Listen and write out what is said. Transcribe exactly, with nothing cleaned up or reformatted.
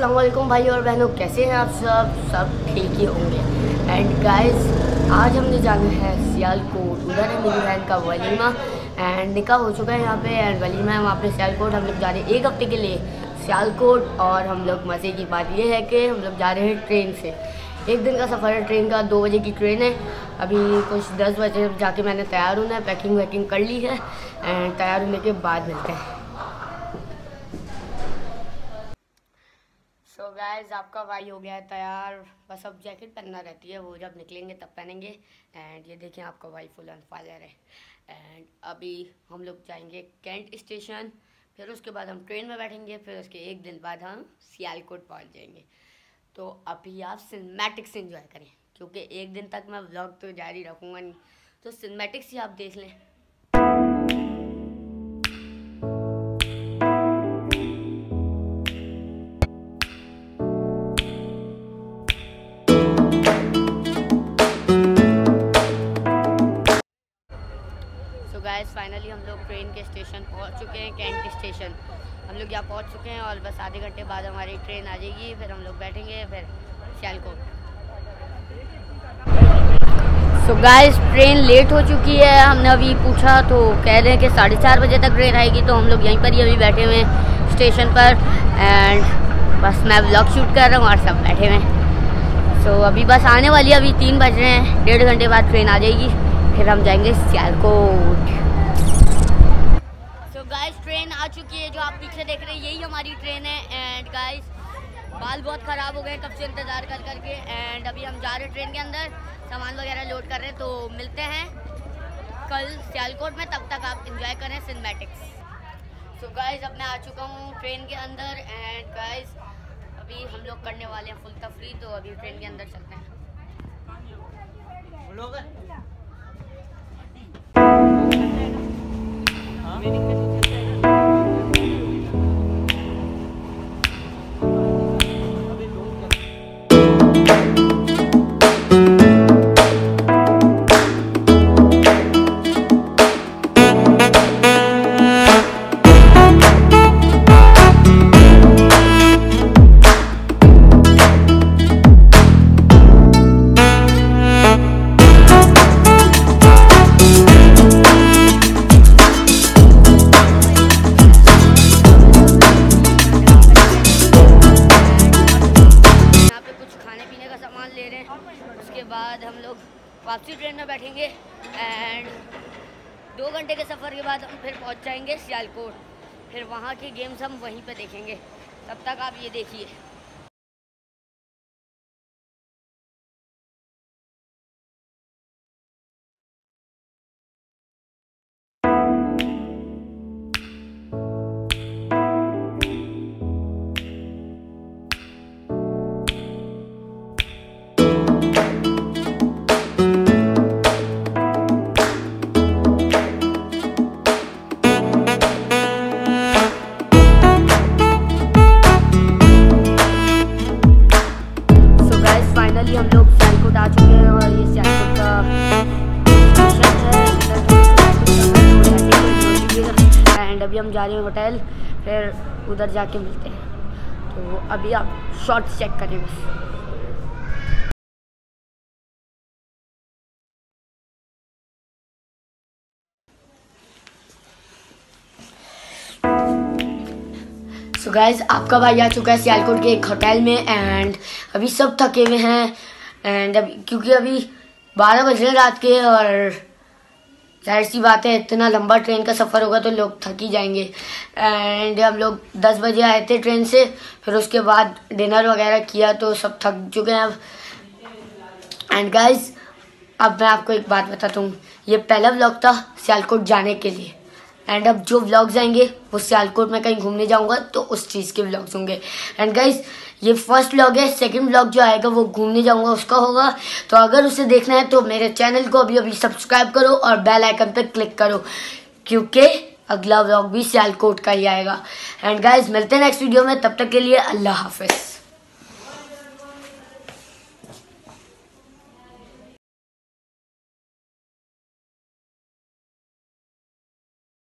अस्सलाम वालेकुम भाई और बहनों, कैसे हैं आप सब सब ठीक ही होंगे। एंड गाइस, आज हमने जाना है सियालकोट। उधर है मेरी बहन का वलीमा एंड निकाह हो चुका है यहाँ पे। एंड वलीमा है वहाँ पे सियालकोट। हम लोग जा रहे हैं एक हफ्ते के लिए सियालकोट। और हम लोग मज़े की बात ये है कि हम लोग जा रहे हैं ट्रेन से। एक दिन का सफ़र है ट्रेन का, दो बजे की ट्रेन है। अभी कुछ दस बजे जाके मैंने तैयार होना है, पैकिंग वैकिंग कर ली है एंड तैयार होने के बाद मिलते हैं। सो so गाइस, आपका भाई हो गया है तैयार, बस अब जैकेट पहनना रहती है, वो जब निकलेंगे तब पहनेंगे। एंड ये देखें, आपका भाई फुल ऑन फायर है। एंड अभी हम लोग जाएंगे कैंट स्टेशन, फिर उसके बाद हम ट्रेन में बैठेंगे, फिर उसके एक दिन बाद हम सियालकोट पहुंच जाएंगे। तो अभी आप सिनेमैटिक्स एंजॉय करें, क्योंकि एक दिन तक मैं व्लॉग तो जारी रखूँगा नहीं, तो सिनेमैटिक्स ही आप देख लें। गाइस, फाइनली हम लोग ट्रेन के स्टेशन पहुंच चुके हैं, कैंट स्टेशन। हम लोग यहाँ पहुंच चुके हैं और बस आधे घंटे बाद हमारी ट्रेन आ जाएगी, फिर हम लोग बैठेंगे फिर Sialkot. So guys, train late हो चुकी है। हमने अभी पूछा तो कह रहे हैं कि साढ़े चार बजे तक ट्रेन आएगी। तो हम लोग यहीं पर ही अभी बैठे हुए हैं स्टेशन पर एंड बस मैं व्लॉग शूट कर रहा हूँ और सब बैठे हुए हैं। सो अभी बस आने वाली है, अभी तीन बज रहे हैं, डेढ़ घंटे बाद ट्रेन आ जाएगी, फिर हम जाएंगे सियालकोट। सो गाइस, ट्रेन आ चुकी है, जो आप पीछे देख रहे हैं यही हमारी ट्रेन है। एंड गाइस, बाल बहुत ख़राब हो गए कब से इंतज़ार कर करके। एंड अभी हम जा रहे हैं ट्रेन के अंदर, सामान वगैरह लोड कर रहे हैं। तो मिलते हैं कल सियालकोट में, तब तक आप इंजॉय करें सिनेमैटिक्स। सो गाइस, अब मैं आ चुका हूँ ट्रेन के अंदर। एंड गाइस, अभी हम लोग करने वाले हैं फुल तफरी, तो अभी ट्रेन के अंदर चलते हैं। उसके बाद हम लोग वापसी ट्रेन में बैठेंगे एंड दो घंटे के सफ़र के बाद हम फिर पहुंच जाएंगे सियालकोट। फिर वहां के गेम्स हम वहीं पे देखेंगे, तब तक आप ये देखिए। हम लोग सियालकोट आ चुके हैं और ये सियालकोट का स्टेशन है। एंड अभी हम जा रहे हैं होटल, फिर उधर जाके मिलते हैं। तो अभी आप शॉर्ट्स चेक करें बस। सो so गाइज, आपका भाई आ चुका है सियालकोट के एक होटल में एंड अभी सब थके हुए हैं। एंड अभी क्योंकि अभी बारह बज रहे रात के और जाहिर सी बात है, इतना लंबा ट्रेन का सफ़र होगा तो लोग थक ही जाएंगे। एंड हम लोग दस बजे आए थे ट्रेन से, फिर उसके बाद डिनर वगैरह किया तो सब थक चुके हैं अब। एंड गाइज, अब मैं आपको एक बात बताता हूँ, ये पहला व्लॉग था सियालकोट जाने के लिए। एंड अब जो व्लॉग्स आएंगे वो सियालकोट में कहीं घूमने जाऊंगा तो उस चीज़ के व्लॉग्स होंगे। एंड गाइस, ये फर्स्ट व्लॉग है, सेकंड व्लॉग जो आएगा वो घूमने जाऊंगा उसका होगा। तो अगर उसे देखना है तो मेरे चैनल को अभी अभी सब्सक्राइब करो और बेल आइकन पे क्लिक करो, क्योंकि अगला व्लॉग भी सियालकोट का ही आएगा। एंड गाइस, मिलते हैं नेक्स्ट वीडियो में, तब तक के लिए अल्लाह हाफिज़।